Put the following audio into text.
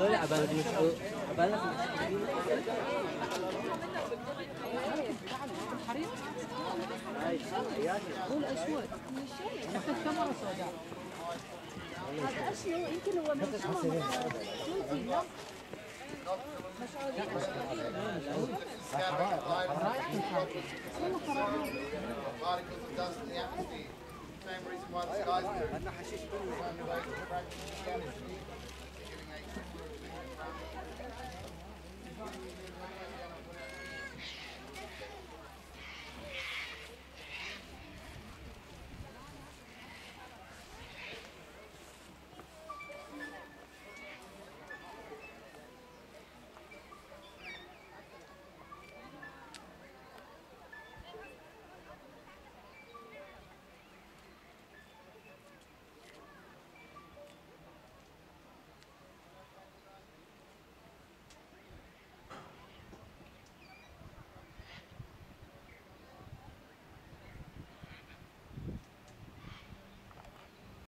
هذول عبالة عبالة هو الأسود حتى الكاميرا سوداء. هذا أشياء يمكن هو من الشمال. Same reason why the sky's blue.